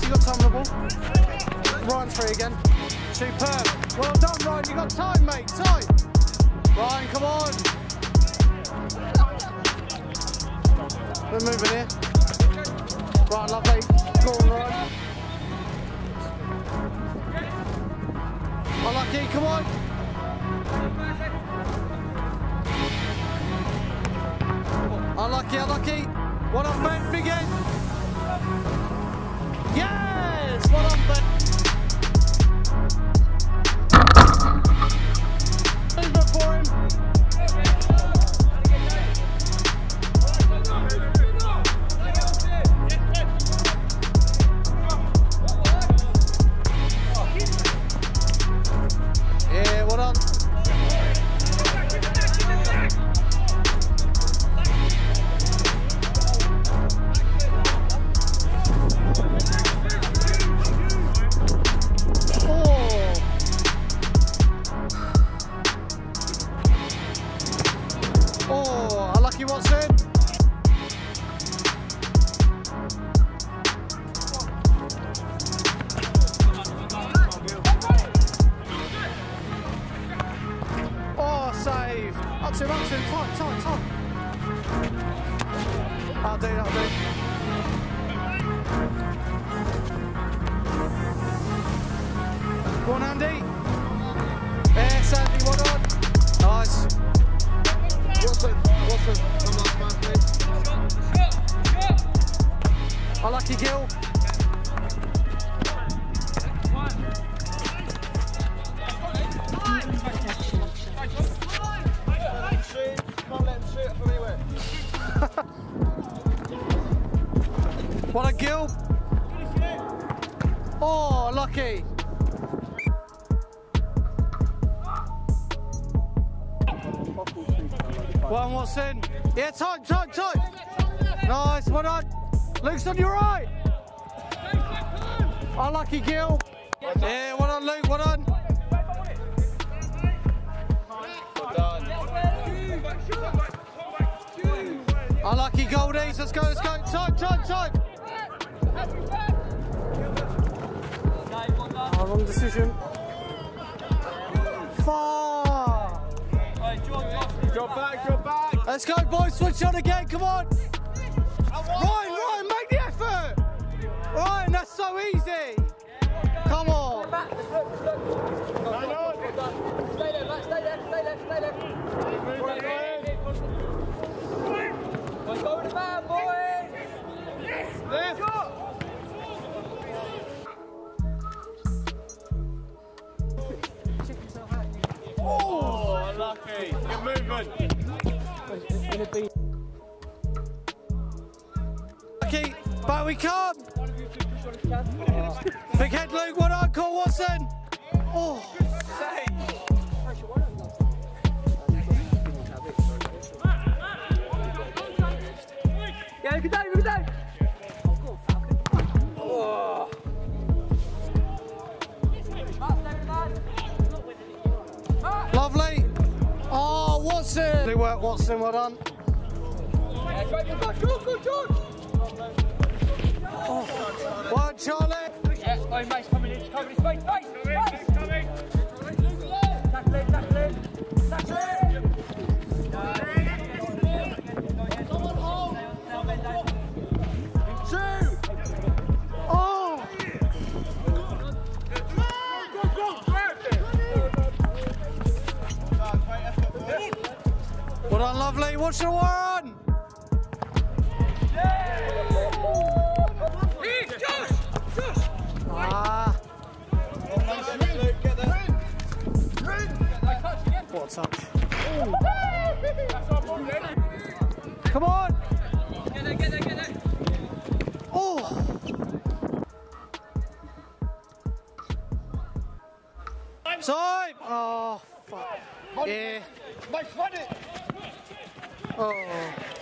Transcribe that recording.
you got time on the ball. Ryan's free again. Superb. Well done, Ryan. You got time, mate. Time. Ryan, come on. We're moving here. Right, lovely. Go on, Ryan. Unlucky, come on. Unlucky, unlucky. Well done, Ben. Big end. Yes! Well done, Ben. Movement for him. Yeah, well done. Oh, unlucky Watson. Oh, save. Up to him, tight. That'll do. Go on, Andy. Yes, Andy, well done. Nice. Watson, come on, man, please. Unlucky Gill. Can't let him shoot from anywhere. What a Gill. Oh, lucky. One Watson. Yeah, tight. Nice, well done. Luke's on your right. Unlucky Gill. Yeah, well done, Luke, well done. Unlucky Goldies, let's go. Tight. Oh, wrong decision. Far. Drop back. Let's go, boys. Switch on again. Come on. Ryan, make the effort. Ryan, that's so easy. Come on. Stay there. Go to the man, boys. Left. Oh, lucky. Good movement. Lucky, but we can't. Big head, Luke. What on, call Watson. Oh, save. Yeah, good day. Oh. Lovely. Oh, Watson. Good work, Watson. Well done. Good. Oh. Well, Charlie. Yes, mate's coming in. Coming his face. Coming. Tackle in. Well done, lovely. Watch the one. Josh. What a touch. Come on. Get there. Oh. Time. Oh, fuck. Yeah. Mate, run it. Oh.